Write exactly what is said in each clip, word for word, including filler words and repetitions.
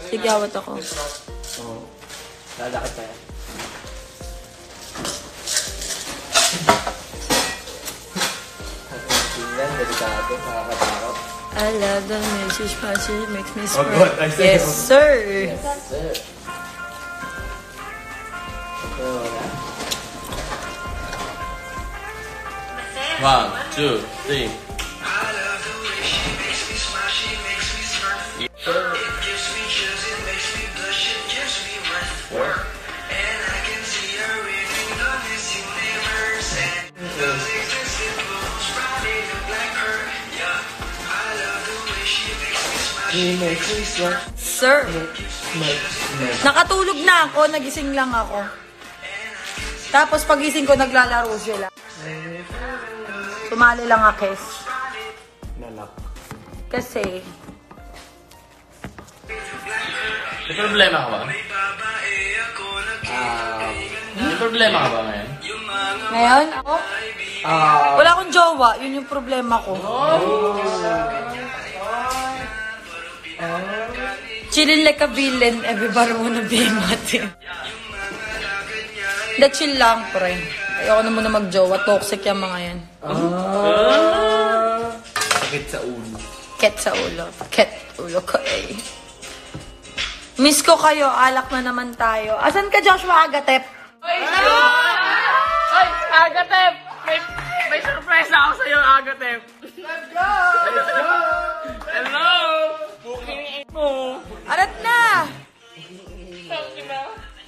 Sige, awat ako. Oo. Lalakit tayo. Tingnan, delikado, nakakatakot. I love the message, passion, it makes me smile. Oh God, I say Yes, sir! Yes, sir. Ito na. One, two, three. Sir! Nakatulog na ako, nagising lang ako. Tapos pagising ko, naglalaro sila. Tumali lang ako. Nalak. Kasi, May problema ka ba? Ah, May problema ka ba ngayon? ngayon ako, ah, wala akong jowa. Yun yung problema ko. Chillin' like a villain, everybody wanna be Martin. The chill lang, pre. Ayoko na muna mag-jowa. Toxic yung mga yan. ah, sakit sa ulo. Ket sa ulo. Ket ulo ko eh. Miss ko kayo. Alak na naman tayo. Asan ka, Joshua Agatep? Ay, Agatep! May, may surprise ako sa'yo, Agatep! Let's go! Let's go! Hello! Booking mo! Arat na! Sabi na.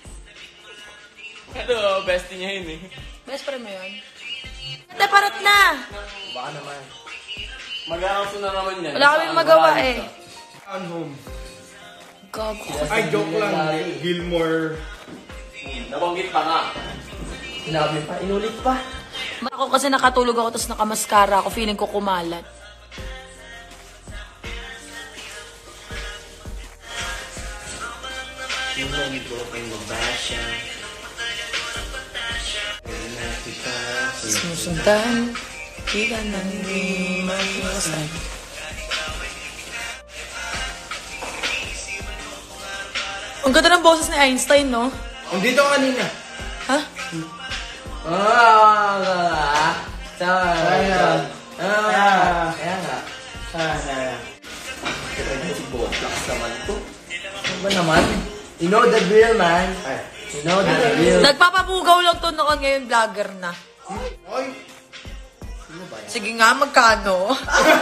Hello, bestie niya yun eh. Best friend mo yun? Agatep, arat na! Baka naman. Mag-aangso na naman yan. Wala kaming magawa eh. On home. Gago. Ay, joke lang. Gilmore. Nabanggit pa nga. Sinabi pa, inulit pa. Ako kasi nakatulog ako tapos nakamaskara ako. Feeling ko kumalat. Sinusundan. Di ka nang di mag-iwasan. Ang ganda ng boses ni Einstein, no? Andito kanina. Ha? Ah, sawa. Ah, kaya nga. Ah, kaya nga si Botox naman to. Ano ba naman? You know the drill, man. You know the drill. Nagpapapugaw lang to noon, ngayon vlogger na. Oy! Sige nga, magkano?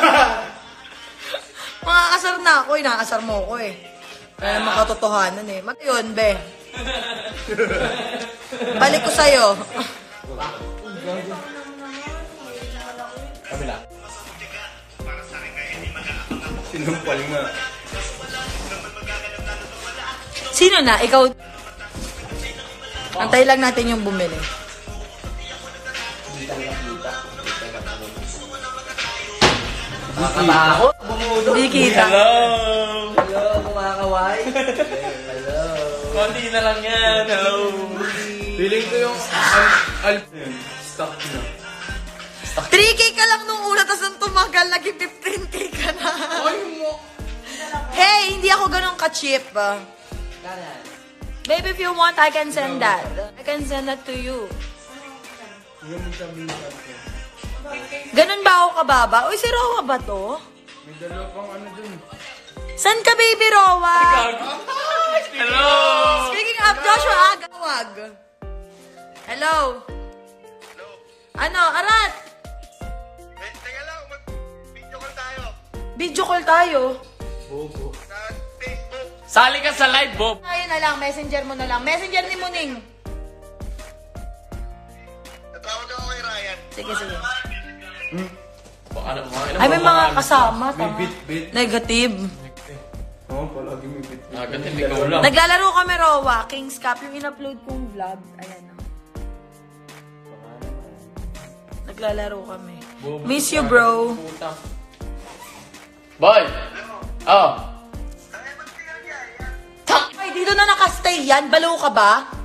Makakasar na ako, inaasar mo ko eh. Kaya makatotohanan eh. Mag yun, be. Balik ko sa'yo. Kami lang. Sinumpal nga. Sino na? Ikaw? Antay lang natin yung bumili. Nakakatakot. Bumudo. Hindi kita. Hello! Hello, kumakaway. Hello. Konti na lang yan. Hello! Feeling ko yung al... al... Stuck na. three K ka lang nung una, tapos nung tumagal, naging fifteen K ka na. Ay mo! Hey, hindi ako ganun ka-cheap. Kanan. Babe, if you want, I can send that. I can send that to you. Yung magsabihin ko. Ganun ba ako kababa? Uy, si Rowa ba to? May dalawa pang ano dun. San ka, baby Rowa? Hello! Speaking of Joshua, agawag. Hello? Ano, Arat? Eh, teka lang, mag-video call tayo. Video call tayo. Bobo. Sa Facebook. Sali ka sa live, Bob! Ayun na lang, messenger mo na lang. Messenger ni Muning. Natawag ako kay Ryan. Sige, sige. Ano, Ay, may mga kasama. May Tama. bit-bit. Negative. Oo, palagi may bit-bit. Agad hindi ko lang. Naglalaro kami, Rowa. King's Cup. Yung in-upload kong vlog. Ayan o. Naglalaro kami. Miss you, bro. Boy! Oh! Ay, dito na nakastay yan. Balaw ka ba?